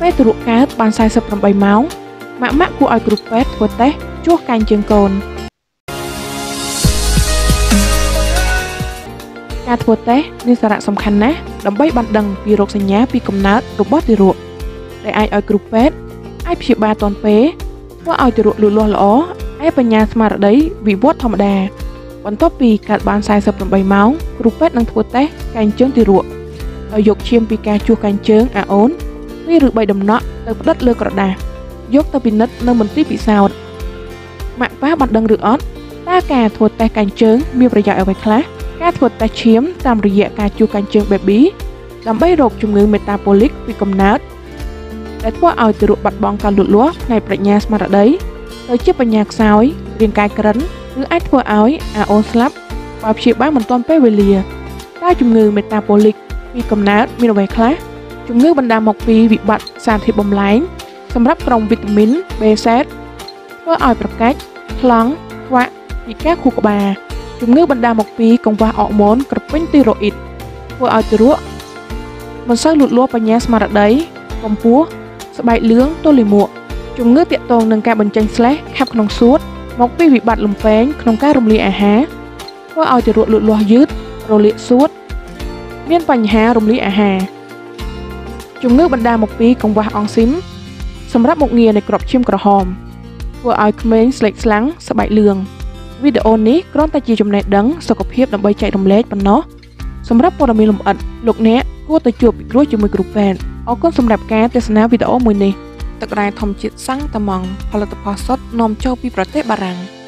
ពេលទារកកើតបាន48ម៉ោងម៉ាក់គួរឲ្យគ្រូពេទ្យធ្វើតេស្តជួសកាញ់ជើងកូនការធ្វើតេស្តមានសារៈសំខាន់ណាស់ដើម្បីបានដឹងពីរោគសញ្ញាពីកំណើតរបស់ទារកដែលអាចឲ្យគ្រូពេទ្យអាចព្យាបាលទាន់ពេលធ្វើឲ្យទារកលូតលាស់ល្អឯបញ្ញាស្មារតីវិវត្តធម្មតាបន្ទាប់ពីកើតបាន48ម៉ោងគ្រូពេទ្យនឹងធ្វើតេស្តកាញ់ជើងទារកដោយយកឈាមពីការជួសកាញ់ជើងអាអូន2 ឬ 3 ដំណក់ទៅផ្ដិតលើក្រដាសយកទៅពិនិត្យនៅមន្ទីរពិសោធន៍ម៉ាក់ប៉ាបានដឹងឬអត់តើការធ្វើតេស្តកាញ់ជើងមានប្រយោជន៍អ្វីខ្លះការធ្វើតេស្តឈាមតាមរយៈការជួសកាញ់ជើង baby ដើម្បីរកជំងឺ metabolic ពីកំណើតដែលធ្វើឲ្យទារកបាត់បង់ការលូតលាស់ផ្នែកប្រាជ្ញាស្មារតីទៅជាបញ្ញាខ្សោយរាងកាយក្រិនឬអាចធ្វើឲ្យអាអូនស្លាប់បើព្យាបាលមិនទាន់ពេលវេលាតើជំងឺ metabolic ពីកំណើតមានអ្វីខ្លះជំងឺបណ្ដាលមកពីវិបត្តិសារធាតុបំលែងសម្រាប់ក្រុមវីតាមីន B7 ធ្វើឲ្យប្រកាច់ថ្លង់ខ្វាក់ពីការខួរក្បាលជំងឺបណ្ដាលមកពីកង្វះអរម៉ូនក្រពេញទីរ៉ូអ៊ីតធ្វើឲ្យទារកមិនសូវលូតលាស់បញ្ញាស្មារតីកម្ពស់ស្បែកលឿងទល់លាមកជំងឺទាក់ទងនឹងការបញ្ចេញស្លេសខាប់ក្នុងសួតមកពីវិបត្តិលំពែងក្នុងការរំលាយអាហារធ្វើឲ្យទារកលូតលាស់យឺតរលាកសួតមានបញ្ហារំលាយអាហារជំងឺបណ្ដាលមកពីកង្វះអង់ស៊ីមសម្រាប់មុខងារនៃគ្រាប់ឈាមក្រហមធ្វើឲ្យក្មេងស្លេកស្លាំងស្បែកលឿងវីដេអូនេះគ្រាន់តែជាចំណេះដឹងសុខភាពដើម្បីចែករំលែកប៉ុណ្ណោះសម្រាប់ព័ត៌មានលម្អិតលោកអ្នកគួរតែជួបពិគ្រោះជាមួយគ្រូពេទ្យអរគុណសម្រាប់ការទស្សនាវីដេអូមួយនេះទឹករ៉ែធម្មជាតិសាំងតាម៉ង់ផលិតផលសុទ្ធនាំចូលពីប្រទេសបារាំង